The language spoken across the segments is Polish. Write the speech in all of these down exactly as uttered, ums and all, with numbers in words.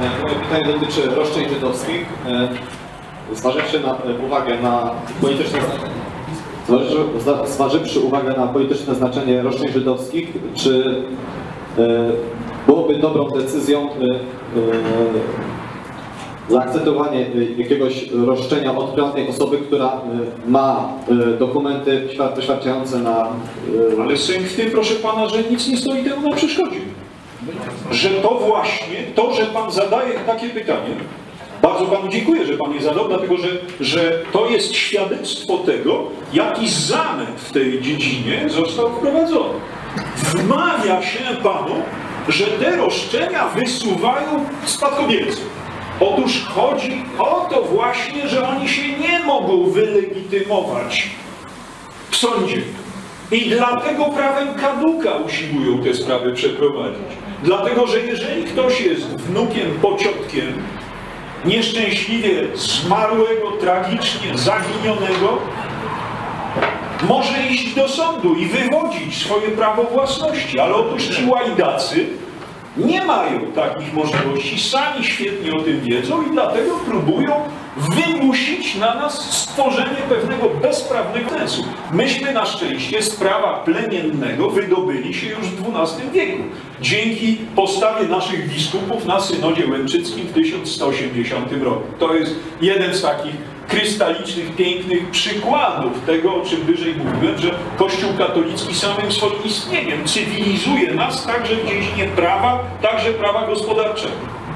Moje pytanie dotyczy roszczeń żydowskich. Zważywszy na uwagę na polityczne zważywszy uwagę na polityczne znaczenie roszczeń żydowskich, czy byłoby dobrą decyzją zaakceptowanie jakiegoś roszczenia od prywatnej osoby, która ma dokumenty poświadczające na... Ale sęk w tym, proszę pana, że nic nie stoi temu na przeszkodzie. Że to właśnie, to, że pan zadaje takie pytanie, bardzo panu dziękuję, że pan je zadał, dlatego że, że to jest świadectwo tego, jaki zamęt w tej dziedzinie został wprowadzony. Wmawia się panu, że te roszczenia wysuwają spadkobiercy. Otóż chodzi o to właśnie, że oni się nie mogą wylegitymować w sądzie. I dlatego prawem kaduka usiłują te sprawy przeprowadzić. Dlatego, że jeżeli ktoś jest wnukiem, pociotkiem nieszczęśliwie zmarłego, tragicznie zaginionego, może iść do sądu i wywodzić swoje prawo własności. Ale otóż ci łajdacy nie mają takich możliwości, sami świetnie o tym wiedzą i dlatego próbują wymusić na nas stworzenie pewnego bezprawnego sensu. Myśmy na szczęście z prawa plemiennego wydobyli się już w dwunastym wieku. Dzięki postawie naszych biskupów na synodzie łęczyckim w tysiąc sto osiemdziesiątym roku. To jest jeden z takich krystalicznych, pięknych przykładów tego, o czym wyżej mówiłem, że Kościół katolicki samym swoim istnieniem cywilizuje nas także w dziedzinie prawa, także prawa gospodarczego.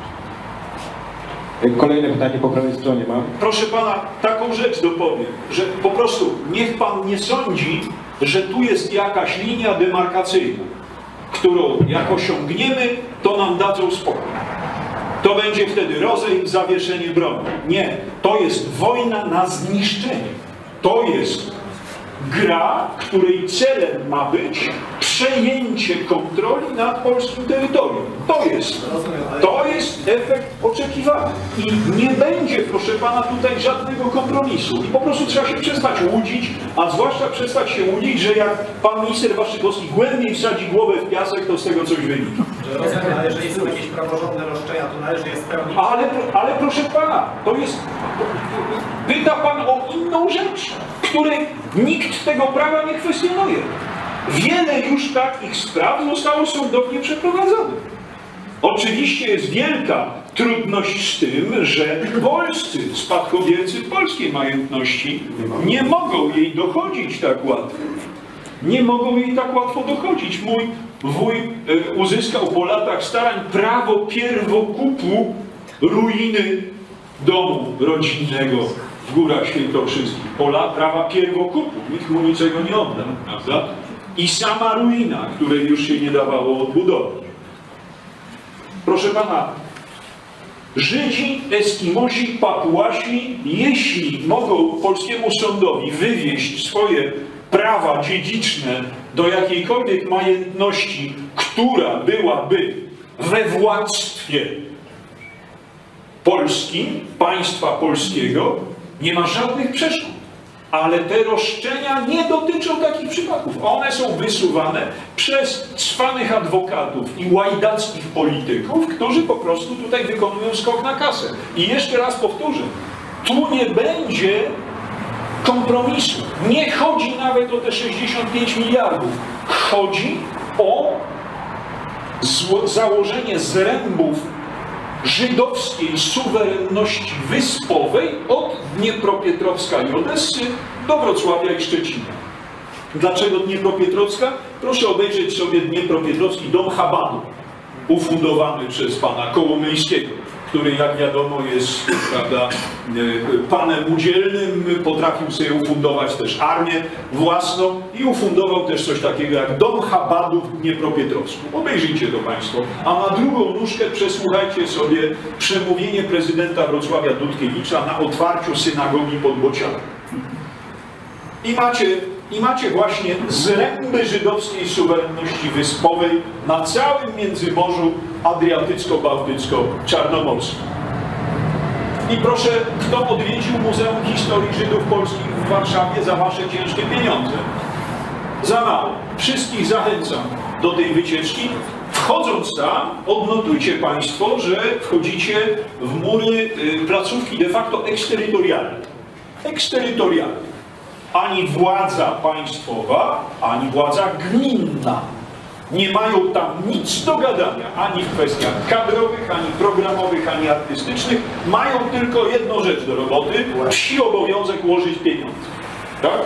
Kolejne pytanie po prawej stronie mam. Proszę pana, taką rzecz dopowiem, że po prostu niech pan nie sądzi, że tu jest jakaś linia demarkacyjna, którą jak osiągniemy, to nam dadzą spokój. To będzie wtedy rozejm, zawieszenie broni. Nie, to jest wojna na zniszczenie. To jest gra, której celem ma być przejęcie kontroli nad polskim terytorium. To jest, to jest efekt oczekiwany. I nie będzie, proszę pana, tutaj żadnego kompromisu. I po prostu trzeba się przestać łudzić, a zwłaszcza przestać się łudzić, że jak pan minister Waszczykowski głębiej wsadzi głowę w piasek, to z tego coś wynika. Rozumiem, ale jeżeli są jakieś praworządne roszczenia, to należy je spełnić. Ale, ale proszę pana, to jest... Pyta pan o inną rzecz, której nikt tego prawa nie kwestionuje. Wiele już takich spraw zostało sądownie przeprowadzonych. Oczywiście jest wielka trudność z tym, że polscy spadkobiercy polskiej majątności nie mogą jej dochodzić tak łatwo. Nie mogą jej tak łatwo dochodzić. Mój wuj uzyskał po latach starań prawo pierwokupu ruiny domu rodzinnego w Górach Świętokrzyskich. Pola prawa pierwokupu. Nikt mu niczego nie odda, prawda? I sama ruina, której już się nie dawało odbudować. Proszę pana, Żydzi, Eskimosi, Papuasi, jeśli mogą polskiemu sądowi wywieźć swoje prawa dziedziczne do jakiejkolwiek majątności, która byłaby we władztwie Polski, państwa polskiego, nie ma żadnych przeszkód. Ale te roszczenia nie dotyczą takich przypadków. One są wysuwane przez cwanych adwokatów i łajdackich polityków, którzy po prostu tutaj wykonują skok na kasę. I jeszcze raz powtórzę, tu nie będzie kompromisu. Nie chodzi nawet o te sześćdziesiąt pięć miliardów. Chodzi o założenie zrębów żydowskiej suwerenności wyspowej od Dniepropietrowska i Odessy do Wrocławia i Szczecina. Dlaczego Dniepropietrowska? Proszę obejrzeć sobie Dniepropietrowski Dom Chabadu, ufundowany przez pana Kołomyjskiego, który, jak wiadomo, jest, prawda, panem udzielnym, potrafił sobie ufundować też armię własną i ufundował też coś takiego jak Dom Chabadu w Dniepropietrowsku. Obejrzyjcie to państwo. A na drugą nóżkę przesłuchajcie sobie przemówienie prezydenta Wrocławia Dudkiewicza na otwarciu synagogi pod Bocianem. I macie, I macie właśnie zręby żydowskiej suwerenności wyspowej na całym Międzymorzu Adriatycko-Bałtycko-Czarnomorskim. I proszę, kto odwiedził Muzeum Historii Żydów Polskich w Warszawie za wasze ciężkie pieniądze? Za mało. Wszystkich zachęcam do tej wycieczki. Wchodząc tam, odnotujcie Państwo, że wchodzicie w mury y, placówki de facto eksterytorialnej. Eksterytorialnej. Ani władza państwowa, ani władza gminna nie mają tam nic do gadania, ani w kwestiach kadrowych, ani programowych, ani artystycznych. Mają tylko jedną rzecz do roboty, psi obowiązek ułożyć pieniądze. Tak?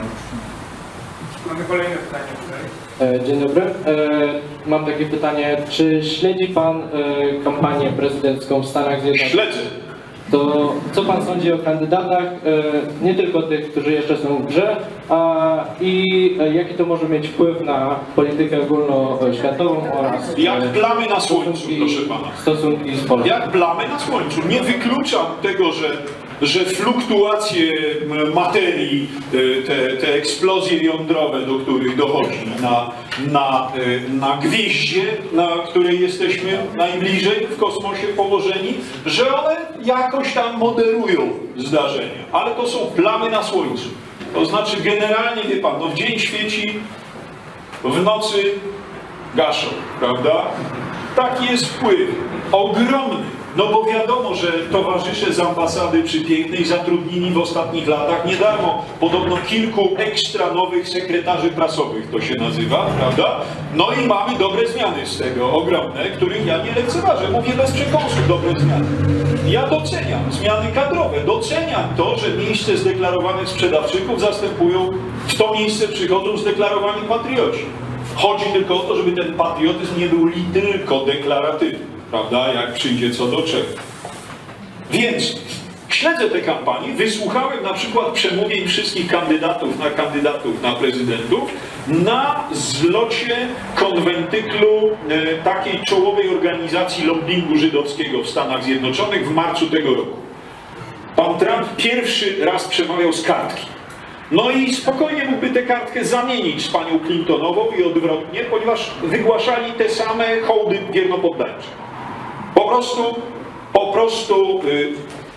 Mamy kolejne pytanie tutaj. E, Dzień dobry. E, Mam takie pytanie. Czy śledzi Pan e, kampanię prezydencką w Stanach Zjednoczonych? Śledzę. To co Pan sądzi o kandydatach, e, nie tylko tych, którzy jeszcze są w grze, a i e, jaki to może mieć wpływ na politykę ogólnoświatową oraz Jak e, plamy na słońcu, stosunki- proszę pana. stosunki z Polską? Jak plamy na słońcu. Nie wykluczam tego, że, że fluktuacje m, materii, y, te, te eksplozje jądrowe, do których dochodzi na, na, y, na gwieździe, na której jesteśmy najbliżej w kosmosie położeni, że one jakoś tam moderują zdarzenia. Ale to są plamy na słońcu. To znaczy generalnie, wie pan, no w dzień świeci, w nocy gaszą, prawda? Taki jest wpływ, ogromny, no bo wiadomo, że towarzysze z ambasady przypięknej zatrudnili w ostatnich latach nie darmo podobno kilku ekstra nowych sekretarzy prasowych, to się nazywa, prawda? No i mamy dobre zmiany z tego, ogromne, których ja nie lekceważę, mówię bez przekąsu, dobre zmiany. Ja doceniam zmiany kadrowe, doceniam to, że miejsce zdeklarowanych sprzedawczyków zastępują, w to miejsce przychodzą zdeklarowani patrioci. Chodzi tylko o to, żeby ten patriotyzm nie był li tylko deklaratywny, prawda, jak przyjdzie co do czego. Więc śledzę tę kampanię, wysłuchałem na przykład przemówień wszystkich kandydatów na kandydatów na prezydentów na zlocie konwentyklu e, takiej czołowej organizacji lobbingu żydowskiego w Stanach Zjednoczonych w marcu tego roku. Pan Trump pierwszy raz przemawiał z kartki. No i spokojnie mógłby tę kartkę zamienić z panią Clintonową i odwrotnie, ponieważ wygłaszali te same hołdy wiernopoddańcze. Po prostu, po prostu y,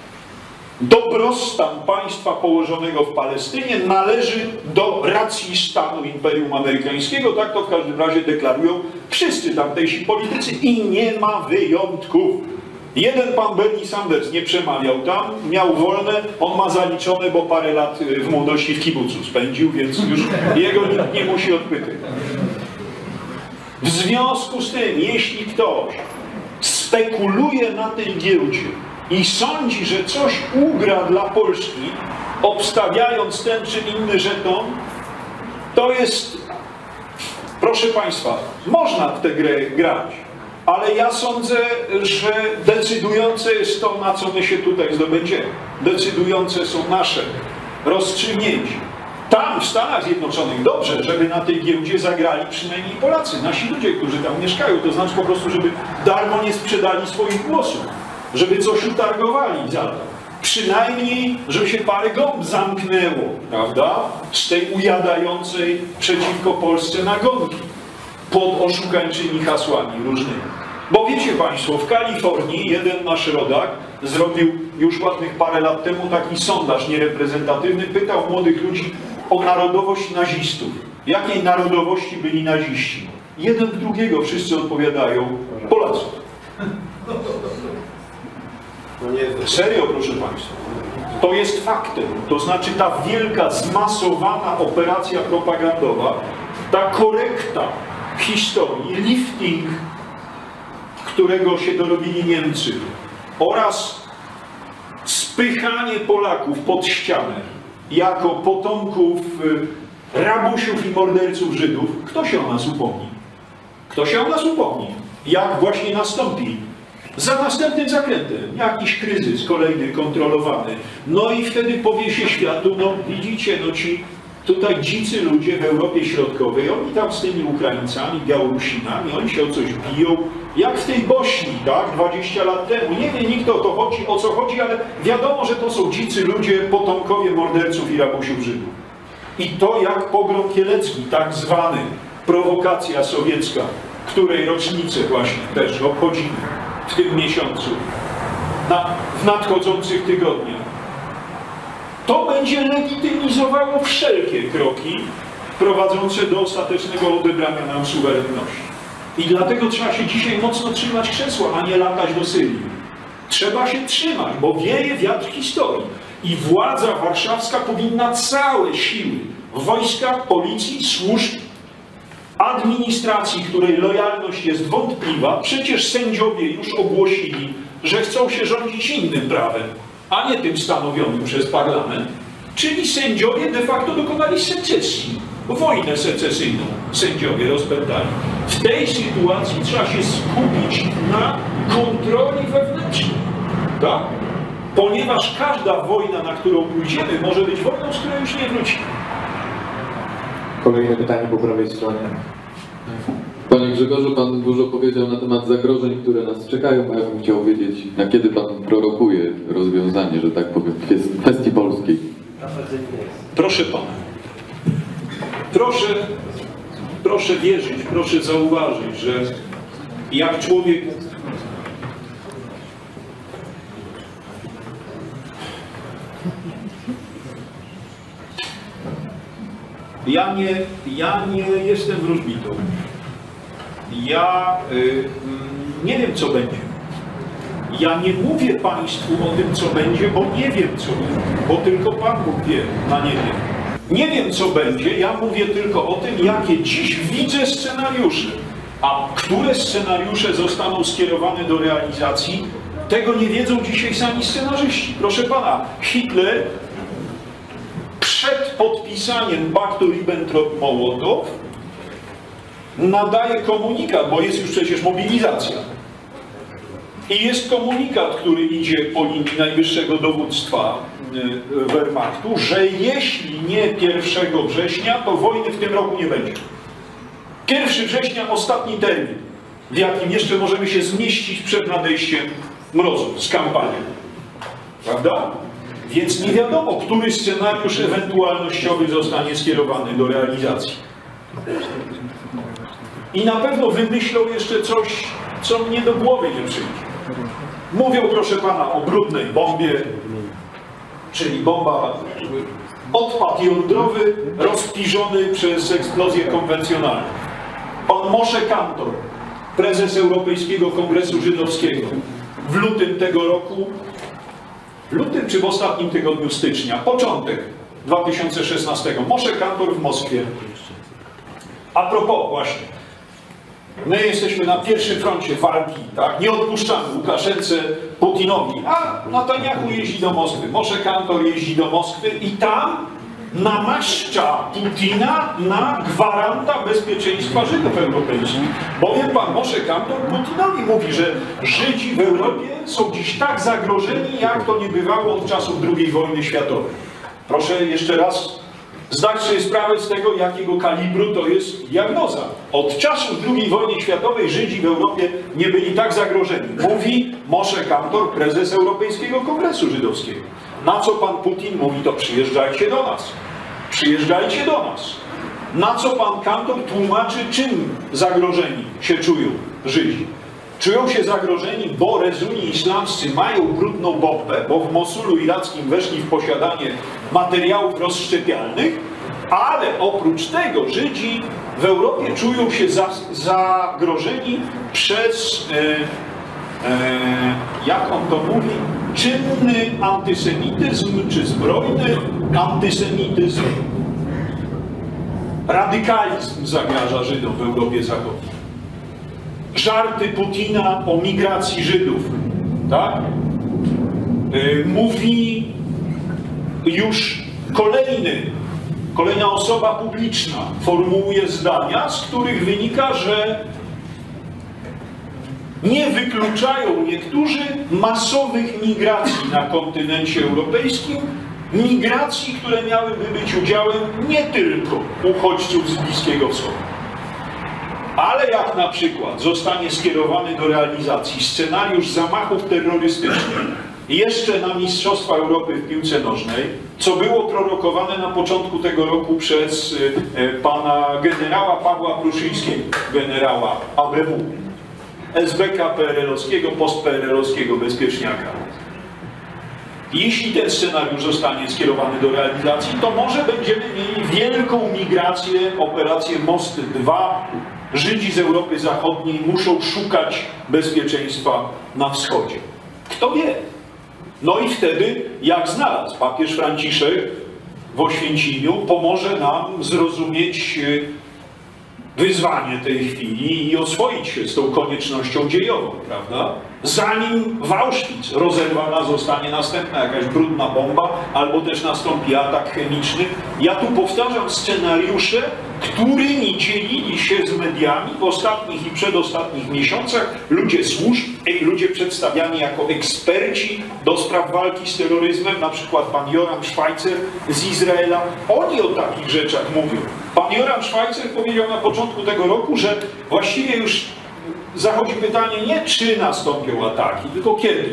dobrostan państwa położonego w Palestynie należy do racji stanu Imperium Amerykańskiego, tak to w każdym razie deklarują wszyscy tamtejsi politycy i nie ma wyjątków. Jeden pan Bernie Sanders nie przemawiał tam, miał wolne, on ma zaliczone, bo parę lat w młodości w kibucu spędził, więc już jego nikt nie musi odpytać. W związku z tym, jeśli ktoś spekuluje na tej giełdzie i sądzi, że coś ugra dla Polski, obstawiając ten czy inny żeton, to jest, proszę państwa, można w tę grę grać. Ale ja sądzę, że decydujące jest to, na co my się tutaj zdobędziemy. Decydujące są nasze rozstrzygnięcia. Tam w Stanach Zjednoczonych dobrze, żeby na tej giełdzie zagrali przynajmniej Polacy, nasi ludzie, którzy tam mieszkają. To znaczy po prostu, żeby darmo nie sprzedali swoich głosów, żeby coś utargowali za to. Przynajmniej, żeby się parę gąb zamknęło, prawda, z tej ujadającej przeciwko Polsce nagonki pod oszukańczymi hasłami różnymi. Bo wiecie państwo, w Kalifornii jeden nasz rodak zrobił już ładnych parę lat temu taki sondaż niereprezentatywny, pytał młodych ludzi o narodowość nazistów. Jakiej narodowości byli naziści? Jeden w drugiego wszyscy odpowiadają: Polacy. Serio, proszę państwa. To jest faktem. To znaczy ta wielka, zmasowana operacja propagandowa, ta korekta historii, lifting, którego się dorobili Niemcy, oraz spychanie Polaków pod ścianę jako potomków rabusiów i morderców Żydów, kto się o nas upomni? Kto się o nas upomni? Jak właśnie nastąpi za następnym zakrętem jakiś kryzys kolejny kontrolowany, no i wtedy powie się światu: no widzicie, no ci tutaj dzicy ludzie w Europie Środkowej, oni tam z tymi Ukraińcami, Białorusinami, oni się o coś biją, jak w tej Bośni, tak, dwadzieścia lat temu. Nie wie nikt o to chodzi, o co chodzi, ale wiadomo, że to są dzicy ludzie, potomkowie morderców i rabusiów Żydów. I to jak pogrom kielecki, tak zwany, prowokacja sowiecka, której rocznicę właśnie też obchodzimy w tym miesiącu, na, w nadchodzących tygodniach. To będzie legitymizowało wszelkie kroki prowadzące do ostatecznego odebrania nam suwerenności. I dlatego trzeba się dzisiaj mocno trzymać krzesła, a nie latać do Syrii. Trzeba się trzymać, bo wieje wiatr historii. I władza warszawska powinna całe siły wojska, policji, służb, administracji, której lojalność jest wątpliwa, przecież sędziowie już ogłosili, że chcą się rządzić innym prawem, a nie tym stanowionym przez parlament, czyli sędziowie de facto dokonali secesji, wojnę secesyjną sędziowie rozpętali. W tej sytuacji trzeba się skupić na kontroli wewnętrznej, tak? Ponieważ każda wojna, na którą pójdziemy, może być wojną, z której już nie wrócimy. Kolejne pytanie po prawej stronie. Panie Grzegorzu, Pan dużo powiedział na temat zagrożeń, które nas czekają, a ja bym chciał wiedzieć, na kiedy Pan prorokuje rozwiązanie, że tak powiem, w kwestii polskiej. Proszę Pana, proszę, proszę wierzyć, proszę zauważyć, że jak człowiek Ja nie, ja nie jestem wróżbitą. Ja y, nie wiem, co będzie. Ja nie mówię Państwu o tym, co będzie, bo nie wiem, co będzie. Bo tylko Pan Bóg wie na niebie. Nie wiem, co będzie. Ja mówię tylko o tym, jakie dziś widzę scenariusze. A które scenariusze zostaną skierowane do realizacji, tego nie wiedzą dzisiaj sami scenarzyści. Proszę Pana, Hitler przed podpisaniem paktu Ribbentrop-Mołotow nadaje komunikat, bo jest już przecież mobilizacja. I jest komunikat, który idzie po linii najwyższego dowództwa Wehrmachtu, że jeśli nie pierwszego września, to wojny w tym roku nie będzie. pierwszego września ostatni termin, w jakim jeszcze możemy się zmieścić przed nadejściem mrozu z kampanią. Prawda? Więc nie wiadomo, który scenariusz ewentualnościowy zostanie skierowany do realizacji. I na pewno wymyślą jeszcze coś, co mnie do głowy nie przyjdzie. Mówią, proszę Pana, o brudnej bombie, czyli bomba, odpad jądrowy rozpiżony przez eksplozję konwencjonalną. Pan Moshe Kantor, prezes Europejskiego Kongresu Żydowskiego, w lutym tego roku, w lutym czy w ostatnim tygodniu stycznia, początek dwa tysiące szesnastego, Moshe Kantor w Moskwie. A propos właśnie, my jesteśmy na pierwszym froncie walki, tak? Nie odpuszczamy Łukaszence, Putinowi, a Netanyahu jeździ do Moskwy, Moshe Kantor jeździ do Moskwy i tam namaszcza Putina na gwaranta bezpieczeństwa Żydów europejskich. Bowiem pan Moshe Kantor Putinowi mówi, że Żydzi w Europie są dziś tak zagrożeni, jak to nie bywało od czasów drugiej wojny światowej. Proszę jeszcze raz zdać sobie sprawę z tego, jakiego kalibru to jest diagnoza. Od czasów drugiej wojny światowej Żydzi w Europie nie byli tak zagrożeni. Mówi Moshe Kantor, prezes Europejskiego Kongresu Żydowskiego. Na co pan Putin mówi, to przyjeżdżajcie do nas. Przyjeżdżajcie do nas. Na co pan Kantor tłumaczy, czym zagrożeni się czują Żydzi. Czują się zagrożeni, bo rezuni islamscy mają brudną bombę, bo w Mosulu irackim weszli w posiadanie materiałów rozszczepialnych, ale oprócz tego Żydzi w Europie czują się za, zagrożeni przez, e, e, jak on to mówi, czynny antysemityzm, czy zbrojny antysemityzm. Radykalizm zagraża Żydom w Europie Zachodniej. Żarty Putina o migracji Żydów, tak? Yy, mówi już kolejny, kolejna osoba publiczna, formułuje zdania, z których wynika, że nie wykluczają niektórzy masowych migracji na kontynencie europejskim, migracji, które miałyby być udziałem nie tylko uchodźców z Bliskiego Wschodu. Ale jak na przykład zostanie skierowany do realizacji scenariusz zamachów terrorystycznych jeszcze na Mistrzostwa Europy w piłce nożnej, co było prorokowane na początku tego roku przez e, pana generała Pawła Pruszyńskiego, generała A B W, S B K P R L-owskiego, post-P R L-owskiego bezpieczniaka. Jeśli ten scenariusz zostanie skierowany do realizacji, to może będziemy mieli wielką migrację, operację Most dwa, Żydzi z Europy Zachodniej muszą szukać bezpieczeństwa na wschodzie. Kto wie? No i wtedy, jak znalazł papież Franciszek w Oświęcimiu, pomoże nam zrozumieć wyzwanie tej chwili i oswoić się z tą koniecznością dziejową, prawda? Zanim w Auschwitz rozerwana zostanie następna jakaś brudna bomba, albo też nastąpi atak chemiczny. Ja tu powtarzam scenariusze, którymi dzielili się z mediami w ostatnich i przedostatnich miesiącach ludzie służb, ludzie przedstawiani jako eksperci do spraw walki z terroryzmem, na przykład pan Joram Schweitzer z Izraela. Oni o takich rzeczach mówią. Pan Joram Schweitzer powiedział na początku tego roku, że właściwie już zachodzi pytanie nie czy nastąpią ataki, tylko kiedy.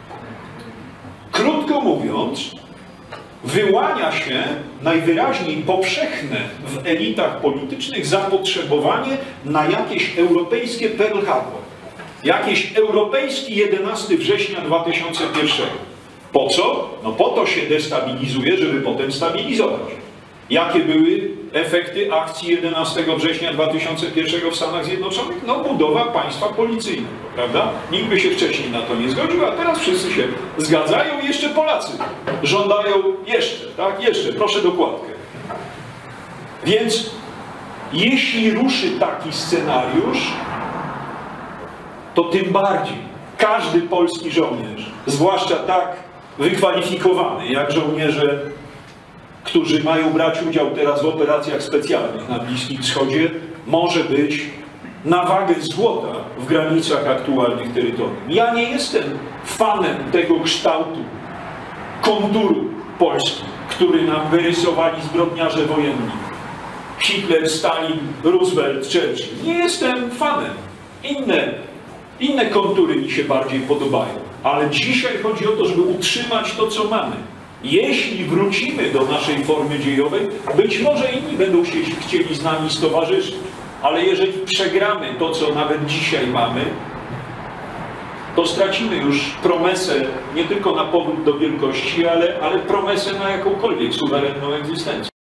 Krótko mówiąc, wyłania się najwyraźniej powszechne w elitach politycznych zapotrzebowanie na jakieś europejskie Pearl Harbor. Jakieś europejski jedenastego września dwa tysiące pierwszego. Po co? No po to się destabilizuje, żeby potem stabilizować. Jakie były efekty akcji jedenastego września dwa tysiące pierwszego w Stanach Zjednoczonych? No budowa państwa policyjnego, prawda? Nikt by się wcześniej na to nie zgodził, a teraz wszyscy się zgadzają i jeszcze Polacy żądają jeszcze, tak? Jeszcze, proszę dokładkę. Więc jeśli ruszy taki scenariusz, to tym bardziej każdy polski żołnierz, zwłaszcza tak wykwalifikowany jak żołnierze, którzy mają brać udział teraz w operacjach specjalnych na Bliskim Wschodzie, może być na wagę złota w granicach aktualnych terytorium. Ja nie jestem fanem tego kształtu konturu Polski, który nam wyrysowali zbrodniarze wojenni. Hitler, Stalin, Roosevelt, Churchill. Nie jestem fanem. Inne, inne kontury mi się bardziej podobają. Ale dzisiaj chodzi o to, żeby utrzymać to, co mamy. Jeśli wrócimy do naszej formy dziejowej, być może inni będą się chcieli z nami stowarzyszyć, ale jeżeli przegramy to, co nawet dzisiaj mamy, to stracimy już promesę nie tylko na powrót do wielkości, ale, ale promesę na jakąkolwiek suwerenną egzystencję.